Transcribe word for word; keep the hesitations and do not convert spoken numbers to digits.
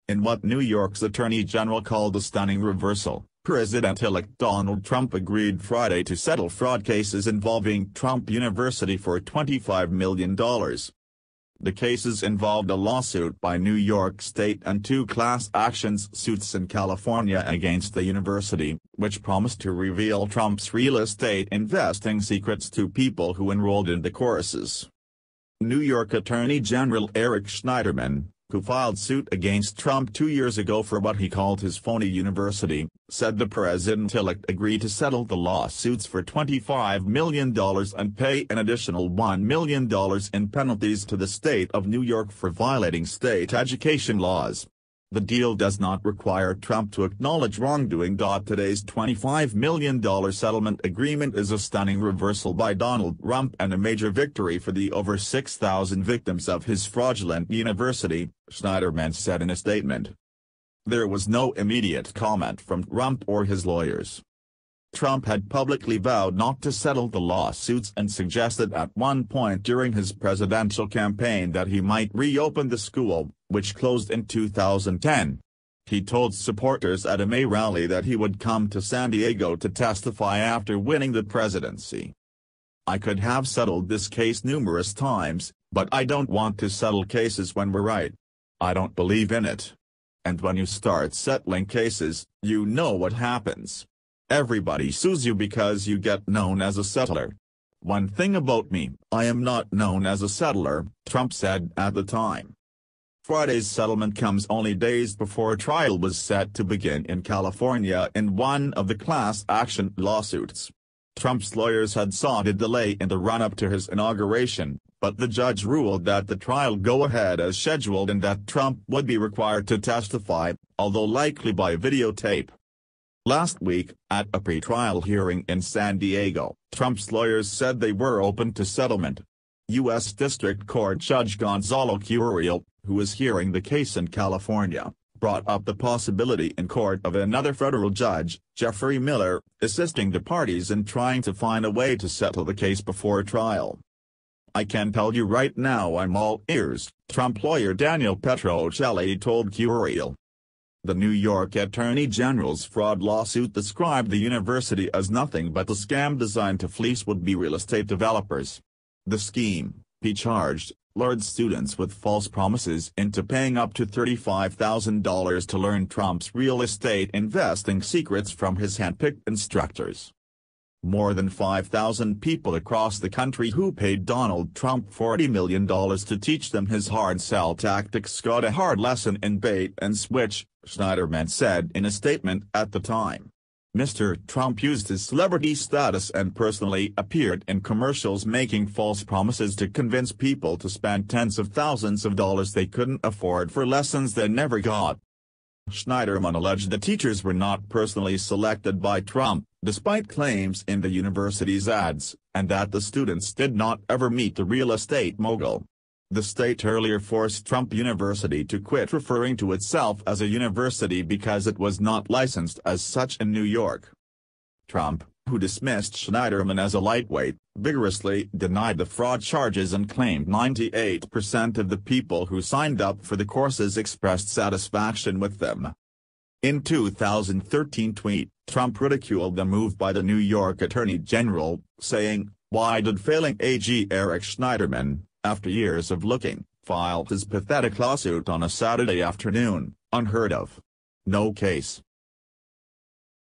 In what New York's Attorney General called a stunning reversal, President-elect Donald Trump agreed Friday to settle fraud cases involving Trump University for twenty-five million dollars. The cases involved a lawsuit by New York State and two class actions suits in California against the university, which promised to reveal Trump's real estate investing secrets to people who enrolled in the courses. New York Attorney General Eric Schneiderman, who filed suit against Trump two years ago for what he called his phony university, said the president-elect agreed to settle the lawsuits for twenty-five million dollars and pay an additional one million dollars in penalties to the state of New York for violating state education laws. The deal does not require Trump to acknowledge wrongdoing. Today's twenty-five million dollars settlement agreement is a stunning reversal by Donald Trump and a major victory for the over six thousand victims of his fraudulent university, Schneiderman said in a statement. There was no immediate comment from Trump or his lawyers. Trump had publicly vowed not to settle the lawsuits and suggested at one point during his presidential campaign that he might reopen the school, which closed in two thousand ten. He told supporters at a May rally that he would come to San Diego to testify after winning the presidency. "I could have settled this case numerous times, but I don't want to settle cases when we're right. I don't believe in it. And when you start settling cases, you know what happens. Everybody sues you because you get known as a settler. One thing about me, I am not known as a settler," Trump said at the time. Friday's settlement comes only days before a trial was set to begin in California in one of the class action lawsuits. Trump's lawyers had sought a delay in the run-up to his inauguration, but the judge ruled that the trial go ahead as scheduled and that Trump would be required to testify, although likely by videotape. Last week, at a pre-trial hearing in San Diego, Trump's lawyers said they were open to settlement. U S District Court Judge Gonzalo Curiel, who is hearing the case in California, brought up the possibility in court of another federal judge, Jeffrey Miller, assisting the parties in trying to find a way to settle the case before trial. "I can tell you right now I'm all ears," Trump lawyer Daniel Petrocelli told Curiel. The New York Attorney General's fraud lawsuit described the university as nothing but a scam designed to fleece would-be real estate developers. The scheme, he charged, lured students with false promises into paying up to thirty-five thousand dollars to learn Trump's real estate investing secrets from his handpicked instructors. More than five thousand people across the country who paid Donald Trump forty million dollars to teach them his hard sell tactics got a hard lesson in bait and switch, Schneiderman said in a statement at the time. Mister Trump used his celebrity status and personally appeared in commercials making false promises to convince people to spend tens of thousands of dollars they couldn't afford for lessons they never got. Schneiderman alleged the teachers were not personally selected by Trump, despite claims in the university's ads, and that the students did not ever meet the real estate mogul. The state earlier forced Trump University to quit referring to itself as a university because it was not licensed as such in New York. Trump, who dismissed Schneiderman as a lightweight, vigorously denied the fraud charges and claimed ninety-eight percent of the people who signed up for the courses expressed satisfaction with them. In two thousand thirteen tweet, Trump ridiculed the move by the New York Attorney General, saying, "Why did failing A G Eric Schneiderman, after years of looking, file his pathetic lawsuit on a Saturday afternoon? Unheard of. No case."